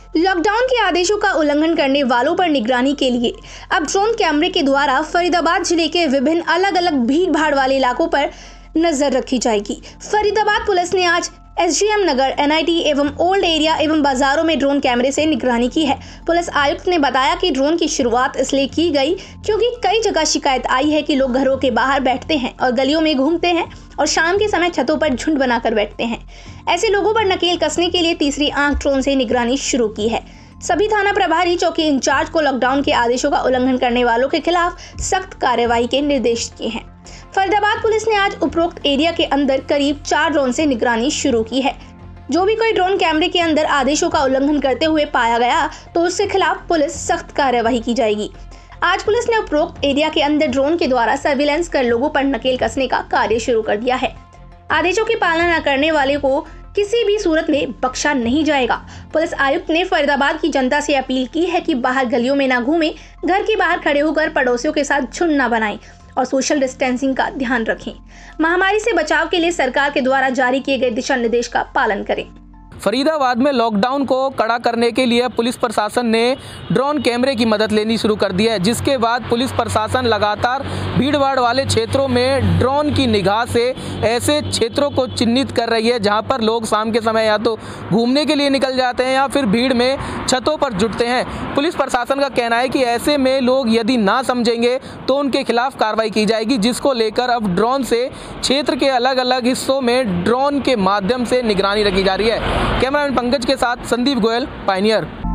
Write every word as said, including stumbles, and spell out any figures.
Lockdown के आदेशों का उल्लंघन करने वालों पर निगरानी के लिए अब ड्रोन कैमरे के द्वारा फरीदाबाद जिले के विभिन्न अलग अलग भीड़ भाड़ वाले इलाकों पर नजर रखी जाएगी। फरीदाबाद पुलिस ने आज एसडीएम नगर, एनआईटी एवं ओल्ड एरिया एवं बाजारों में ड्रोन कैमरे से निगरानी की है। पुलिस आयुक्त ने बताया कि ड्रोन की शुरुआत इसलिए की गई क्योंकि कई जगह शिकायत आई है कि लोग घरों के बाहर बैठते हैं और गलियों में घूमते हैं और शाम के समय छतों पर झुंड बनाकर बैठते हैं। ऐसे लोगों पर नकेल कसने के लिए तीसरी आंख ड्रोन से निगरानी शुरू की है। सभी थाना प्रभारी, चौकी इंचार्ज को लॉकडाउन के आदेशों का उल्लंघन करने वालों के खिलाफ सख्त कार्रवाई के निर्देश दिए हैं। फरीदाबाद पुलिस ने आज उपरोक्त एरिया के अंदर करीब चार ड्रोन से निगरानी शुरू की है। जो भी कोई ड्रोन कैमरे के अंदर आदेशों का उल्लंघन करते हुए पाया गया तो उसके खिलाफ पुलिस सख्त कार्रवाई की जाएगी। आज पुलिस ने उपरोक्त एरिया के अंदर ड्रोन के द्वारा सर्विलांस कर लोगों पर नकेल कसने का कार्य शुरू कर दिया है। आदेशों की पालना न करने वाले को किसी भी सूरत में बख्शा नहीं जाएगा। पुलिस आयुक्त ने फरीदाबाद की जनता से अपील की है कि बाहर गलियों में न घूमें, घर के बाहर खड़े होकर पड़ोसियों के साथ झुंड न बनाएं और सोशल डिस्टेंसिंग का ध्यान रखें। महामारी से बचाव के लिए सरकार के द्वारा जारी किए गए दिशा निर्देश का पालन करें। फरीदाबाद में लॉकडाउन को कड़ा करने के लिए पुलिस प्रशासन ने ड्रोन कैमरे की मदद लेनी शुरू कर दी है, जिसके बाद पुलिस प्रशासन लगातार भीड़भाड़ वाले क्षेत्रों में ड्रोन की निगाह से ऐसे क्षेत्रों को चिन्हित कर रही है जहां पर लोग शाम के समय या तो घूमने के लिए निकल जाते हैं या फिर भीड़ में छतों पर जुटते हैं। पुलिस प्रशासन का कहना है कि ऐसे में लोग यदि ना समझेंगे तो उनके खिलाफ कार्रवाई की जाएगी, जिसको लेकर अब ड्रोन से क्षेत्र के अलग अलग हिस्सों में ड्रोन के माध्यम से निगरानी रखी जा रही है। कैमरामैन पंकज के साथ संदीप गोयल, पायनियर।